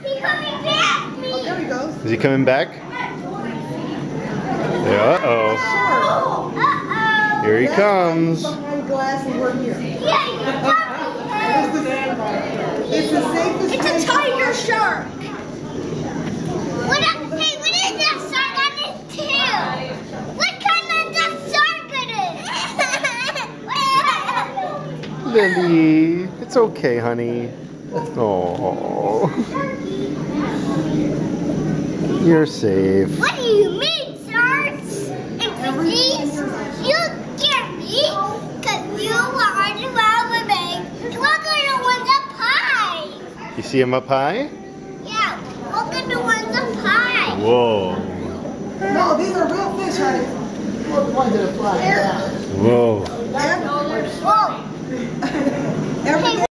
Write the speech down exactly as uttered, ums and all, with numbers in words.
He's coming back. Oh, there he goes. Is he coming back? Yeah, uh-oh. Uh-oh. Here he comes. Behind glass and we're here. Yeah, you're It's the safest It's place a tiger shark. What a, hey, what is that shark on his tail? What kind of that shark it is? Lily, it's okay, honey. Oh, you're safe. What do you mean, sharks? And please, you get me because you want to run with me. Look at the ones up high. You see him up high? Yeah, look at the ones up high. Whoa. No, these are real fish, honey. Well, the ones that are flying. Whoa. Whoa. Every